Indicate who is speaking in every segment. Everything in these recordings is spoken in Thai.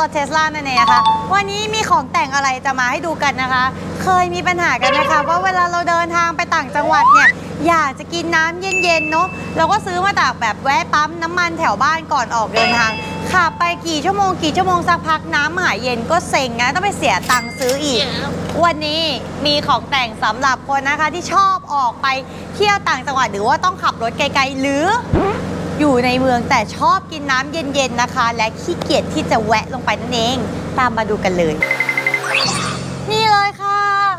Speaker 1: ถ Tesla นั่นเองนะคะวันนี้มีของแต่งอะไรจะมาให้ดูกันนะคะเคยมีปัญหากันไหมคะว่าเวลาเราเดินทางไปต่างจังหวัดเนี่ยอยากจะกินน้ำเย็นๆเนาะเราก็ซื้อมาจากแบบแวะปั๊มน้ำมันแถวบ้านก่อนออกเดินทางขับไปกี่ชั่วโมงสักพักน้ำหายเย็นก็เซ็งนะต้องไปเสียตังค์ซื้ออีกวันนี้มีของแต่งสำหรับคนนะคะที่ชอบออกไปเที่ยวต่างจังหวัดหรือว่าต้องขับรถไกลๆหรืออยู่ในเมืองแต่ชอบกินน้ำเย็นๆนะคะและขี้เกียจที่จะแวะลงไปนั่นเองตามมาดูกันเลยนี่เลยค่ะ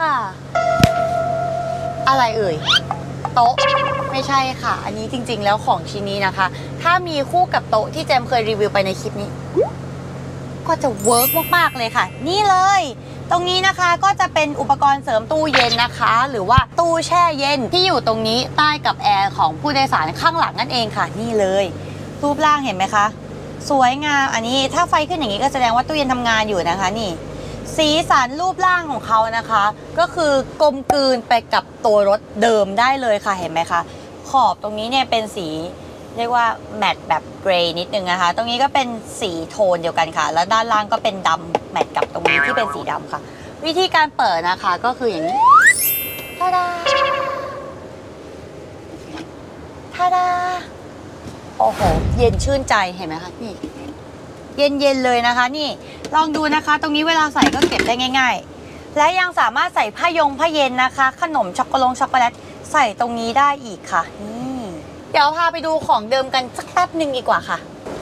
Speaker 1: อะไรเอ่ยโต๊ะไม่ใช่ค่ะอันนี้จริงๆแล้วของชิ้นนี้นะคะถ้ามีคู่กับโต๊ะที่แจมเคยรีวิวไปในคลิปนี้ก็จะเวิร์กมากๆเลยค่ะนี่เลยตรงนี้นะคะก็จะเป็นอุปกรณ์เสริมตู้เย็นนะคะหรือว่าตู้แช่เย็นที่อยู่ตรงนี้ใต้กับแอร์ของผู้โดยสารข้างหลังนั่นเองค่ะนี่เลยรูปร่างเห็นไหมคะสวยงามอันนี้ถ้าไฟขึ้นอย่างนี้ก็แสดงว่าตู้เย็นทำงานอยู่นะคะนี่สีสันรูปร่างของเขานะคะก็คือกลมกลืนไปกับตัวรถเดิมได้เลยค่ะเห็นไหมคะขอบตรงนี้เนี่ยเป็นสีเรียกว่าแมตต์แบบเกรย์นิดนึงนะคะตรงนี้ก็เป็นสีโทนเดียวกันค่ะแล้วด้านล่างก็เป็นดำแมตต์กับตรงนี้ที่เป็นสีดำค่ะวิธีการเปิดนะคะก็คืออย่างนี้ทาดาทาดาโอ้โหเย็นชื่นใจเห็นไหมคะนี่เย็นๆเลยนะคะนี่ลองดูนะคะตรงนี้เวลาใส่ก็เก็บได้ง่ายๆและยังสามารถใส่ผ้าเย็นนะคะขนมช็อกโกแลตใส่ตรงนี้ได้อีกค่ะนี่เดี๋ยวพาไปดูของเดิมกันสักแป๊บหนึ่งดีกว่าค่ะ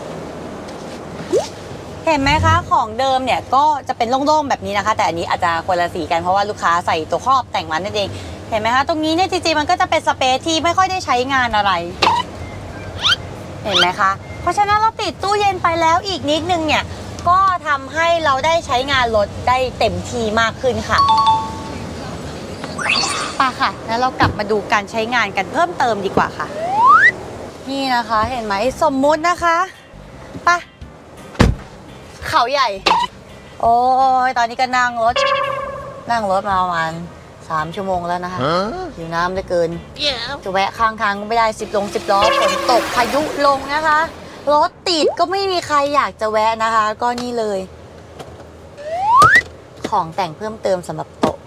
Speaker 1: เห็นไหมคะของเดิมเนี่ยก็จะเป็นโล่งๆแบบนี้นะคะแต่อันนี้อาจจะคนละสีกันเพราะว่าลูกค้าใส่ตัวครอบแต่งมันนั่นเองเห็นไหมคะตรงนี้เนี่ยจริงๆมันก็จะเป็นสเปซที่ไม่ค่อยได้ใช้งานอะไรเห็นไหมคะเพราะฉะนั้นเราติดตู้เย็นไปแล้วอีกนิดนึงเนี่ยก็ทำให้เราได้ใช้งานรถได้เต็มที่มากขึ้นค่ะป่ะค่ะแล้วเรากลับมาดูการใช้งานกันเพิ่มเติมดีกว่าค่ะนี่นะคะเห็นไหมสมมุตินะคะป่ะเขาใหญ่โอ้ยตอนนี้ก็นั่งรถมาประมาณ3 ชั่วโมงแล้วนะคะหิวน้ำเหลือเกินจะแวะข้างทางก็ไม่ได้10 ล้อฝนตกพายุลงนะคะรถติดก็ไม่มีใครอยากจะแวะนะคะก็นี่เลยของแต่งเพิ่มเติมสำหรับโต๊ะ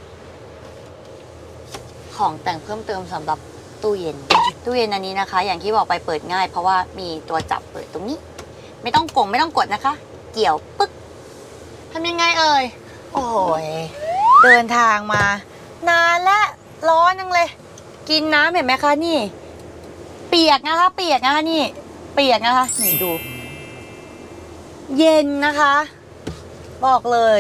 Speaker 1: ของแต่งเพิ่มเติมสำหรับตู้เย็นอันนี้นะคะอย่างที่บอกไปเปิดง่ายเพราะว่ามีตัวจับเปิดตรงนี้ไม่ต้องกดนะคะเกี่ยวปึ๊กทำยังไงเอ่ยโอ้ยเดินทางมานานและร้อนจังเลยกินน้ำเห็นไหมคะนี่เปียกนะคะนี่เปียกนะคะนี่ดูเย็นนะคะบอกเลย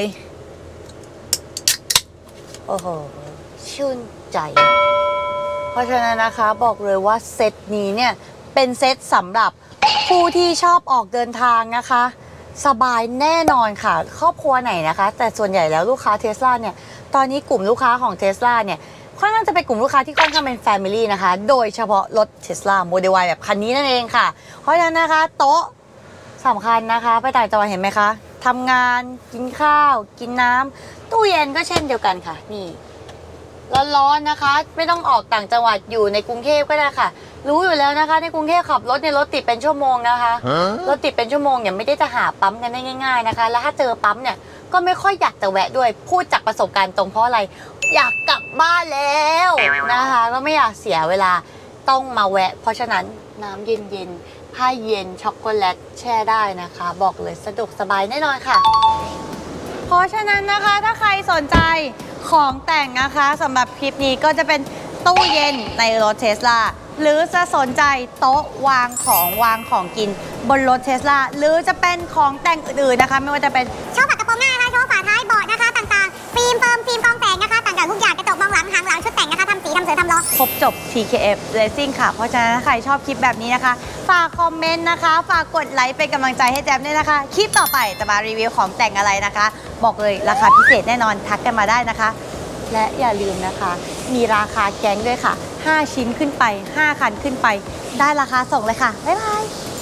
Speaker 1: โอ้โหชื่นใจเพราะฉะนั้นนะคะบอกเลยว่าเซตนี้เนี่ยเป็นเซตสำหรับผู้ที่ชอบออกเดินทางนะคะสบายแน่นอนค่ะครอบครัวไหนนะคะแต่ส่วนใหญ่แล้วลูกค้า Tesla เนี่ยตอนนี้กลุ่มลูกค้าของ Tesla เนี่ยค่อนข้างจะเป็นกลุ่มลูกค้าที่ค่อนข้างเป็น Family นะคะโดยเฉพาะรถ Tesla Model Y แบบคันนี้นั่นเองค่ะเพราะฉะนั้นนะคะโต๊ะสำคัญนะคะไปต่างจังหวัดเห็นไหมคะทำงานกินข้าวกินน้ำตู้เย็นก็เช่นเดียวกันค่ะนี่ร้อนๆนะคะไม่ต้องออกต่างจังหวัดอยู่ในกรุงเทพก็ได้ค่ะรู้อยู่แล้วนะคะในกรุงเทพขับรถในรถติดเป็นชั่วโมงนะคะรถติดเป็นชั่วโมงเนี่ยไม่ได้จะหาปั๊มกันได้ง่ายๆนะคะแล้วถ้าเจอปั๊มเนี่ยก็ไม่ค่อยอยากจะแวะด้วยพูดจากประสบการณ์ตรงเพราะอะไรอยากกลับบ้านแล้วนะคะก็ไม่อยากเสียเวลาต้องมาแวะเพราะฉะนั้นน้ำเย็นๆผ้าเย็นช็อกโกแลตแช่ได้นะคะบอกเลยสะดวกสบายแน่นอนค่ะเพราะฉะนั้นนะคะถ้าใครสนใจของแต่งนะคะสำหรับคลิปนี้ก็จะเป็นตู้เย็นในรถ Tesla หรือจะสนใจโต๊ะวางของกินบนรถ Tesla หรือจะเป็นของแต่งอื่นๆนะคะไม่ว่าจะเป็นช่อฝากระโปรงหน้านะคะช่อฝาท้ายเบาะนะคะต่างๆฟิล์มกองแสงนะคะต่างๆทุกอย่างกระจกมองหลังหางหลังชุดแต่งนะคะทำสีทำเสือทำล้อครบจบ TKF Racing ค่ะเพราะฉะนั้นใครชอบคลิปแบบนี้นะคะฝากคอมเมนต์นะคะฝากกดไลค์เป็นกำลังใจให้แจมด้วยนะคะคลิปต่อไปจะมารีวิวของแต่งอะไรนะคะบอกเลยราคาพิเศษแน่นอนทักกันมาได้นะคะและอย่าลืมนะคะมีราคาแก๊งด้วยค่ะ5 ชิ้นขึ้นไป5 คันขึ้นไปได้ราคาส่งเลยค่ะบ๊ายบาย